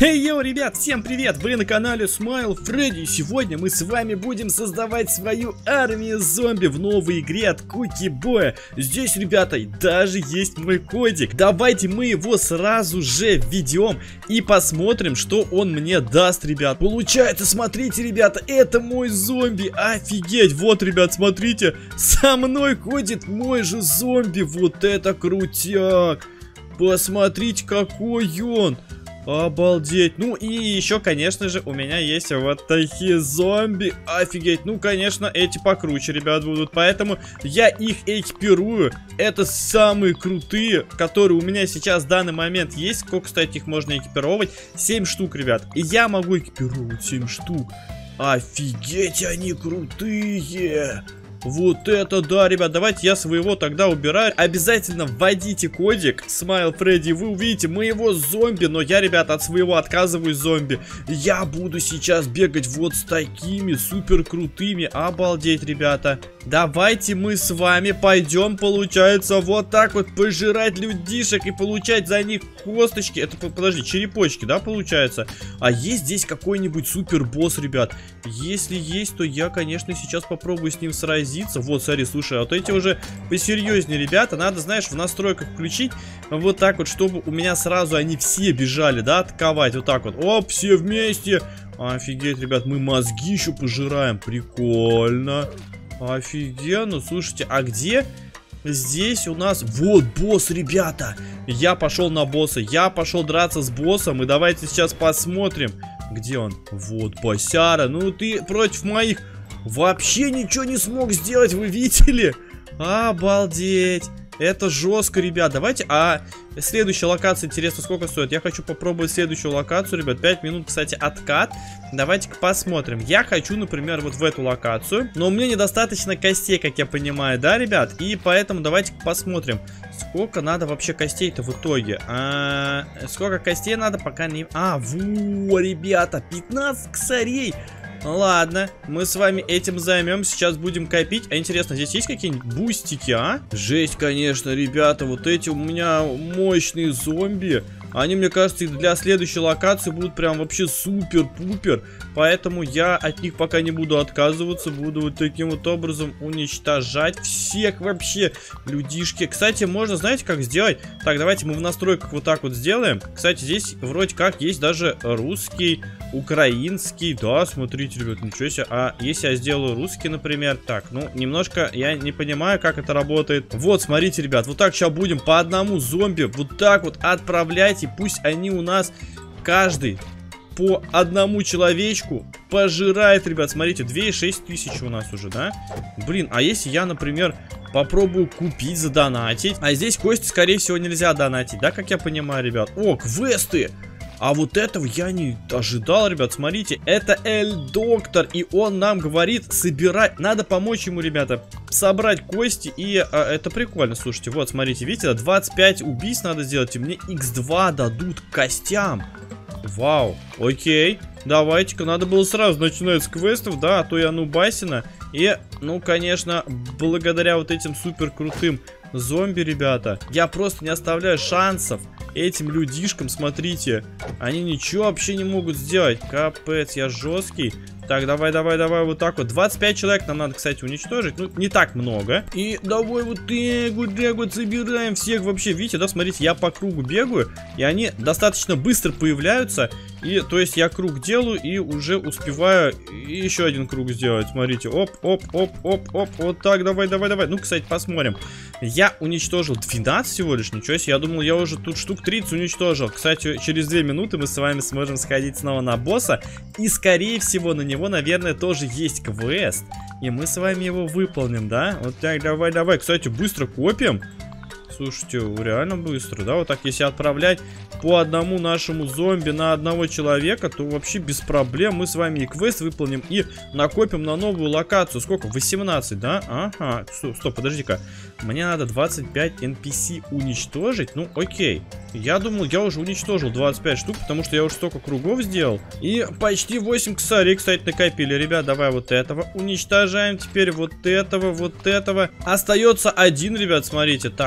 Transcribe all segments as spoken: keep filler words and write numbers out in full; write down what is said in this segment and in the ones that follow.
Эй, йоу, ребят, всем привет! Вы на канале Smile Freddy. Сегодня мы с вами будем создавать свою армию зомби в новой игре от Кукибоя. Здесь, ребята, даже есть мой кодик. Давайте мы его сразу же введем и посмотрим, что он мне даст, ребят. Получается, смотрите, ребята, это мой зомби. Офигеть! Вот, ребят, смотрите, со мной ходит мой же зомби. Вот это крутяк! Посмотрите, какой он! Обалдеть. Ну и еще, конечно же, у меня есть вот такие зомби. Офигеть. Ну, конечно, эти покруче, ребят, будут. Поэтому я их экипирую. Это самые крутые, которые у меня сейчас в данный момент есть. Сколько, кстати, их можно экипировать? семь штук, ребят. И я могу экипировать семь штук. Офигеть, они крутые. Вот это да, ребят, давайте я своего тогда убираю. Обязательно вводите кодик Smile Freddy, вы увидите моего зомби. Но я, ребят, от своего отказываюсь зомби. Я буду сейчас бегать вот с такими супер крутыми. Обалдеть, ребята. Давайте мы с вами пойдем, получается, вот так вот пожирать людишек и получать за них косточки. Это, подожди, черепочки, да, получается? А есть здесь какой-нибудь супер босс, ребят? Если есть, то я, конечно, сейчас попробую с ним сразиться. Вот, смотри, слушай, а вот эти уже посерьезнее, ребята. Надо, знаешь, в настройках включить вот так вот, чтобы у меня сразу они все бежали, да, атаковать. Вот так вот, оп, все вместе. Офигеть, ребят, мы мозги еще пожираем. Прикольно. Офигенно. Слушайте, а где здесь у нас... Вот босс, ребята. Я пошел на босса. Я пошел драться с боссом. И давайте сейчас посмотрим, где он. Вот, босяра. Ну, ты против моих вообще ничего не смог сделать, вы видели? Обалдеть. Это жестко, ребят. Давайте, а следующая локация, интересно, сколько стоит? Я хочу попробовать следующую локацию, ребят. пять минут, кстати, откат. Давайте-ка посмотрим. Я хочу, например, вот в эту локацию. Но у меня недостаточно костей, как я понимаю, да, ребят? И поэтому давайте-ка посмотрим, сколько надо вообще костей-то в итоге. А, сколько костей надо, пока не... А, во, ребята, пятнадцать косарей. Ладно, мы с вами этим займемся. Сейчас будем копить. А интересно, здесь есть какие-нибудь бустики, а? Жесть, конечно, ребята. Вот эти у меня мощные зомби. Они, мне кажется, для следующей локации будут прям вообще супер-пупер. Поэтому я от них пока не буду отказываться. Буду вот таким вот образом уничтожать всех вообще людишки. Кстати, можно, знаете, как сделать? Так, давайте мы в настройках вот так вот сделаем. Кстати, здесь вроде как есть даже русский, украинский. Да, смотрите, ребят, ничего себе. А если я сделаю русский, например? Так, ну, немножко я не понимаю, как это работает. Вот, смотрите, ребят, вот так сейчас будем по одному зомби вот так вот отправлять. И пусть они у нас каждый по одному человечку пожирает, ребят. Смотрите, две и шесть тысяч у нас уже, да? Блин, а если я, например, попробую купить, задонатить? А здесь кости, скорее всего, нельзя донатить, да, как я понимаю, ребят? О, квесты! А вот этого я не ожидал, ребят. Смотрите, это Эль-доктор. И он нам говорит собирать. Надо помочь ему, ребята, собрать кости. И а, это прикольно, слушайте. Вот, смотрите, видите, двадцать пять убийств надо сделать. И мне икс два дадут к костям. Вау, окей. Давайте-ка, надо было сразу начинать с квестов, да, а то я нубасина. И, ну, конечно, благодаря вот этим супер крутым зомби, ребята, я просто не оставляю шансов этим людишкам, смотрите. Они ничего вообще не могут сделать. Капец, я жесткий. Так, давай, давай, давай, вот так вот. двадцать пять человек нам надо, кстати, уничтожить. Ну, не так много. И давай вот так вот, так вот собираем всех вообще. Видите, да, смотрите, я по кругу бегаю. И они достаточно быстро появляются. И, то есть, я круг делаю и уже успеваю еще один круг сделать. Смотрите, оп, оп, оп, оп, оп. Вот так, давай, давай, давай. Ну, кстати, посмотрим. Я уничтожил двенадцать всего лишь, ничего себе. Я думал, я уже тут штук тридцать уничтожил. Кстати, через две минуты мы с вами сможем сходить снова на босса. И, скорее всего, на него, наверное, тоже есть квест. И мы с вами его выполним, да? Вот так, давай, давай. Кстати, быстро копим. Слушайте, реально быстро, да? Вот так, если отправлять по одному нашему зомби на одного человека, то вообще без проблем мы с вами и квест выполним, и накопим на новую локацию. Сколько? восемнадцать, да? Ага. Стоп, стоп, подожди-ка. Мне надо двадцать пять эн пи си уничтожить? Ну, окей. Я думал, я уже уничтожил двадцать пять штук, потому что я уже столько кругов сделал. И почти восемь косарей, кстати, накопили. Ребят, давай вот этого уничтожаем. Теперь вот этого, вот этого. Остается один, ребят, смотрите. Так, вот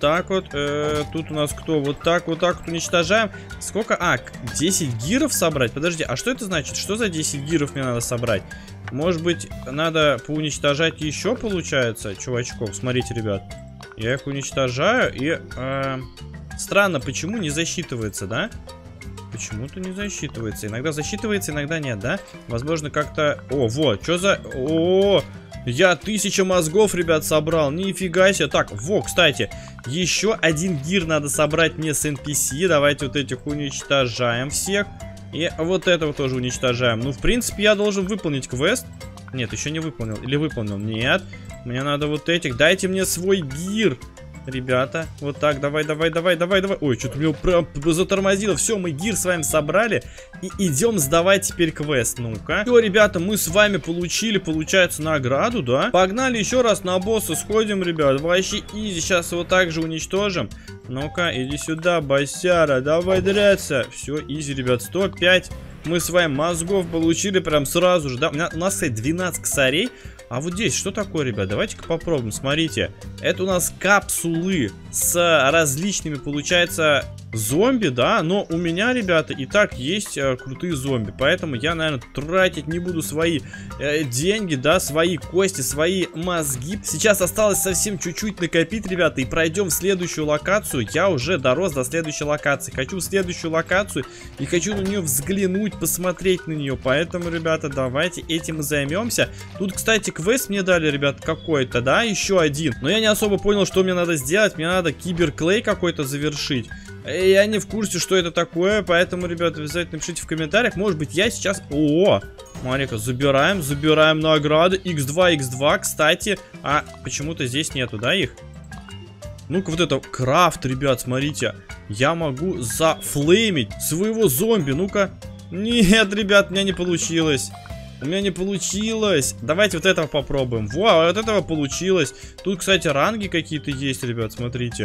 так вот. Э, тут у нас кто? Вот так, вот так вот уничтожаем. Сколько? А, десять гиров собрать? Подожди, а что это значит? Что за десять гиров мне надо собрать? Может быть, надо поуничтожать еще, получается, чувачков? Смотрите, ребят. Я их уничтожаю и... Э, странно, почему не засчитывается, да? Почему-то не засчитывается. Иногда засчитывается, иногда нет, да? Возможно, как-то... О, вот, что за... О, я тысяча мозгов, ребят, собрал. Нифига себе. Так, во, кстати, еще один гир надо собрать мне с эн пи си. Давайте вот этих уничтожаем всех. И вот этого тоже уничтожаем. Ну, в принципе, я должен выполнить квест. Нет, еще не выполнил. Или выполнил? Нет. Мне надо вот этих. Дайте мне свой гир. Ребята, вот так, давай, давай, давай, давай, давай. Ой, что-то меня прям затормозило. Все, мы гир с вами собрали. И идем сдавать теперь квест. Ну-ка. Все, ребята, мы с вами получили, получается, награду, да? Погнали еще раз на босса сходим, ребят. Вообще изи. Сейчас его также уничтожим. Ну-ка, иди сюда, босяра. Давай драться. Все, изи, ребят. сто пять. Мы с вами мозгов получили прям сразу же, да? У нас, кстати, двенадцать косарей. А вот здесь что такое, ребят? Давайте-ка попробуем. Смотрите. Это у нас капсулы с различными, получается, зомби, да? Но у меня, ребята, и так есть э, крутые зомби. Поэтому я, наверное, тратить не буду свои э, деньги, да? Свои кости, свои мозги. Сейчас осталось совсем чуть-чуть накопить, ребята. И пройдем в следующую локацию. Я уже дорос до следующей локации. Хочу в следующую локацию. И хочу на нее взглянуть, посмотреть на нее. Поэтому, ребята, давайте этим и займемся. Тут, кстати, квест мне дали, ребят, какой-то, да? Еще один. Но я не особо понял, что мне надо сделать. Мне надо киберклей какой-то завершить. Я не в курсе, что это такое, поэтому, ребята, обязательно напишите в комментариях. Может быть, я сейчас... О, смотри-ка, забираем, забираем награды. икс два, икс два, кстати. А почему-то здесь нету, да, их? Ну-ка, вот это крафт, ребят, смотрите. Я могу зафлеймить своего зомби. Ну-ка. Нет, ребят, у меня не получилось. У меня не получилось. Давайте вот этого попробуем. Вау, вот этого получилось. Тут, кстати, ранги какие-то есть, ребят, смотрите.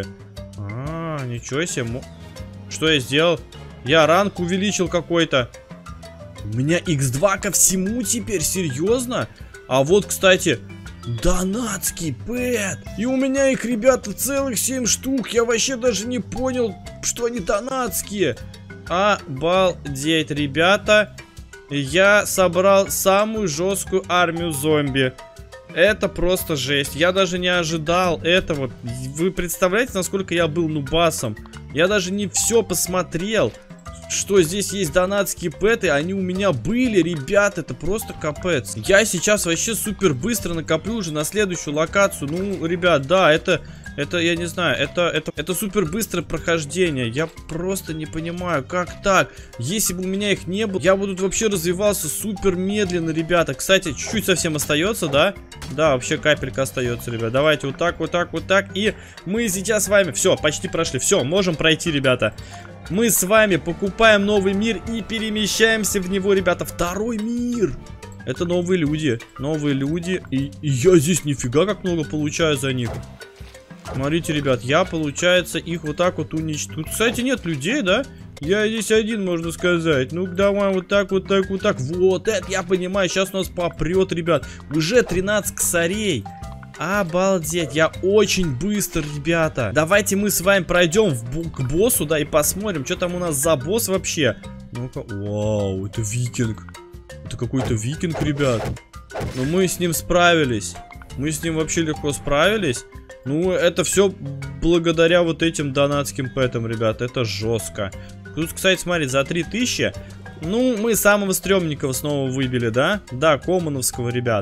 А, ничего себе. Что я сделал? Я ранг увеличил какой-то. У меня икс два ко всему теперь, серьезно? А вот, кстати, донатский пэт. И у меня их, ребята, целых семь штук. Я вообще даже не понял, что они донатские. Обалдеть, ребята. Я собрал самую жесткую армию зомби. Это просто жесть. Я даже не ожидал этого. Вы представляете, насколько я был нубасом? Я даже не все посмотрел. Что здесь есть донатские пэты, они у меня были, ребят, это просто капец. Я сейчас вообще супер быстро накоплю уже на следующую локацию. Ну, ребят, да, это, это, я не знаю, это, это, это супер быстрое прохождение. Я просто не понимаю, как так? Если бы у меня их не было, я бы тут вообще развивался супер медленно, ребята. Кстати, чуть-чуть совсем остается, да? Да, вообще капелька остается, ребят. Давайте вот так, вот так, вот так. И мы сейчас с вами, все, почти прошли. Все, можем пройти, ребята. Мы с вами покупаем новый мир и перемещаемся в него, ребята. Второй мир. Это новые люди. Новые люди. И, и я здесь нифига как много получаю за них. Смотрите, ребят, я, получается, их вот так вот уничтожу. Тут, кстати, нет людей, да? Я здесь один, можно сказать. Ну-ка, давай вот так, вот так, вот так. Вот это я понимаю. Сейчас у нас попрет, ребят. Уже тринадцать косарей. Обалдеть, я очень быстро, ребята. Давайте мы с вами пройдем в, к боссу, да, и посмотрим, что там у нас за босс вообще. Ну-ка, вау, это викинг. Это какой-то викинг, ребят. Но мы с ним справились. Мы с ним вообще легко справились. Ну, это все благодаря вот этим донатским пэтам, ребят. Это жестко. Тут, кстати, смотри, за три тысячи. Ну, мы самого стрёмненького снова выбили, да? Да, коммоновского, ребят.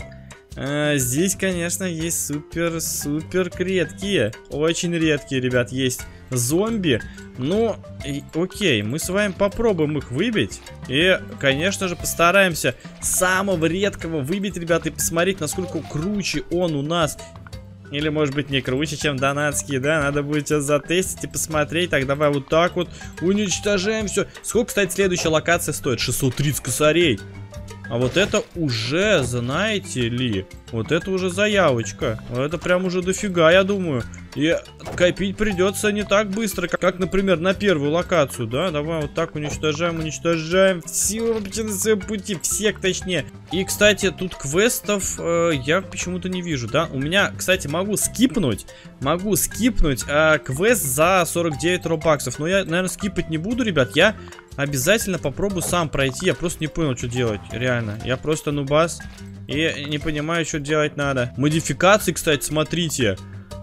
А, здесь, конечно, есть супер-супер редкие. Очень редкие, ребят, есть зомби. Ну, и, окей, мы с вами попробуем их выбить. И, конечно же, постараемся самого редкого выбить, ребят. И посмотреть, насколько круче он у нас. Или, может быть, не круче, чем донатские, да? Надо будет сейчас затестить и посмотреть. Так, давай вот так вот уничтожаем все. Сколько, кстати, следующая локация стоит? шестьсот тридцать косарей. А вот это уже, знаете ли, вот это уже заявочка. Это прям уже дофига, я думаю. И копить придется не так быстро, как, как, например, на первую локацию, да? Давай вот так уничтожаем, уничтожаем. Все вообще на своем пути, всех точнее. И, кстати, тут квестов э, я почему-то не вижу, да? У меня, кстати, могу скипнуть, могу скипнуть э, квест за сорок девять робаксов. Но я, наверное, скипать не буду, ребят. Я обязательно попробую сам пройти. Я просто не понял, что делать, реально. Я просто нубас и не понимаю, что делать надо. Модификации, кстати, смотрите.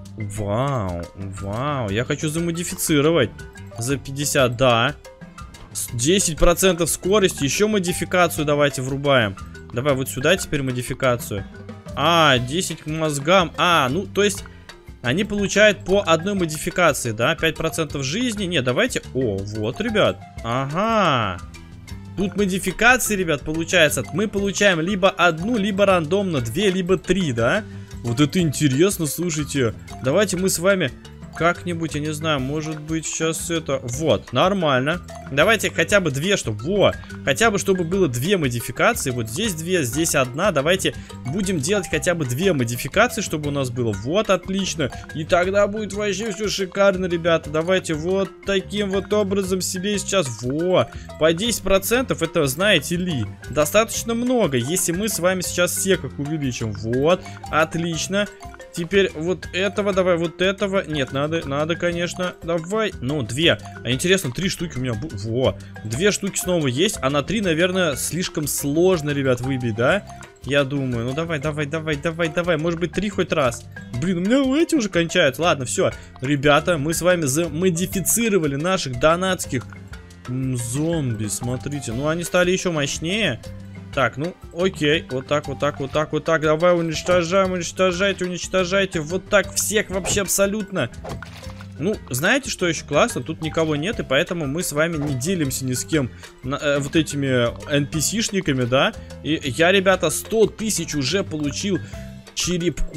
Вау, вау, я хочу замодифицировать за пятьдесят, да. десять процентов скорости, еще модификацию давайте врубаем. Давай вот сюда теперь модификацию. А, десять к мозгам. А, ну, то есть они получают по одной модификации, да, пять процентов жизни. Не, давайте, о, вот, ребят. Ага. Тут модификации, ребят, получается. Мы получаем либо одну, либо рандомно, две, либо три, да. Вот это интересно, слушайте. Давайте мы с вами как-нибудь, я не знаю, может быть сейчас это... Вот, нормально. Давайте хотя бы две, чтобы... Во! Хотя бы, чтобы было две модификации. Вот здесь две, здесь одна. Давайте будем делать хотя бы две модификации, чтобы у нас было. Вот, отлично. И тогда будет вообще все шикарно, ребята. Давайте вот таким вот образом себе сейчас... Во! По десять процентов, это, знаете ли, достаточно много. Если мы с вами сейчас все как увеличим. Вот, отлично. Теперь вот этого, давай, вот этого. Нет, надо, надо, конечно. Давай. Ну, две. А интересно, три штуки у меня. Во. Две штуки снова есть. А на три, наверное, слишком сложно, ребят, выбить, да? Я думаю. Ну, давай, давай, давай, давай, давай. Может быть, три хоть раз. Блин, у меня эти уже кончаются. Ладно, все. Ребята, мы с вами замодифицировали наших донатских зомби. Смотрите. Ну, они стали еще мощнее. Так, ну, окей, вот так, вот так, вот так, вот так, давай уничтожаем, уничтожайте, уничтожайте, вот так всех вообще абсолютно. Ну, знаете, что еще классно? Тут никого нет, и поэтому мы с вами не делимся ни с кем на, э, вот этими эн пи си-шниками, да? И я, ребята, сто тысяч уже получил черепков,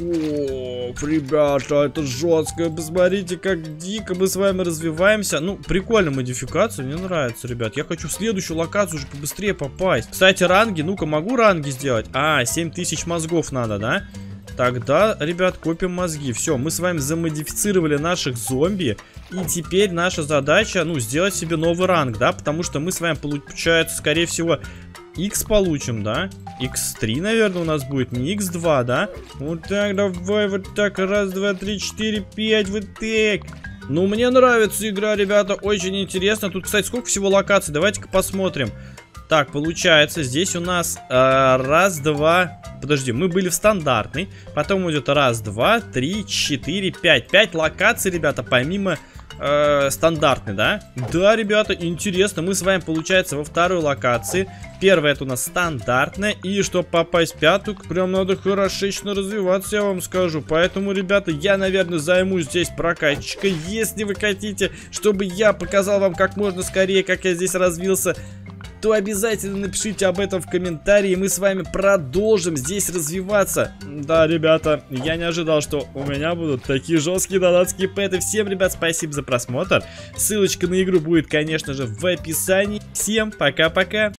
ребята, это жестко. Посмотрите, как дико мы с вами развиваемся. Ну, прикольная модификация, мне нравится, ребят. Я хочу в следующую локацию уже побыстрее попасть. Кстати, ранги, ну-ка, могу ранги сделать? А, семь тысяч мозгов надо, да? Тогда, ребят, копим мозги. Все, мы с вами замодифицировали наших зомби. И теперь наша задача, ну, сделать себе новый ранг, да? Потому что мы с вами, получается, скорее всего, X получим, да? икс три, наверное, у нас будет, не икс два, да? Вот так, давай, вот так, раз, два, три, четыре, пять, вот так. Ну, мне нравится игра, ребята, очень интересно. Тут, кстати, сколько всего локаций, давайте-ка посмотрим. Так, получается, здесь у нас э, раз, два... Подожди, мы были в стандартной. Потом идет раз, два, три, четыре, пять. Пять локаций, ребята, помимо э, стандартной, да? Да, ребята, интересно. Мы с вами, получается, во второй локации. Первая это у нас стандартная. И чтобы попасть в пятую, прям надо хорошечно развиваться, я вам скажу. Поэтому, ребята, я, наверное, займусь здесь прокачкой. Если вы хотите, чтобы я показал вам как можно скорее, как я здесь развился, то обязательно напишите об этом в комментарии, и мы с вами продолжим здесь развиваться. Да, ребята, я не ожидал, что у меня будут такие жесткие донатские пэты. Всем, ребят, спасибо за просмотр. Ссылочка на игру будет, конечно же, в описании. Всем пока-пока.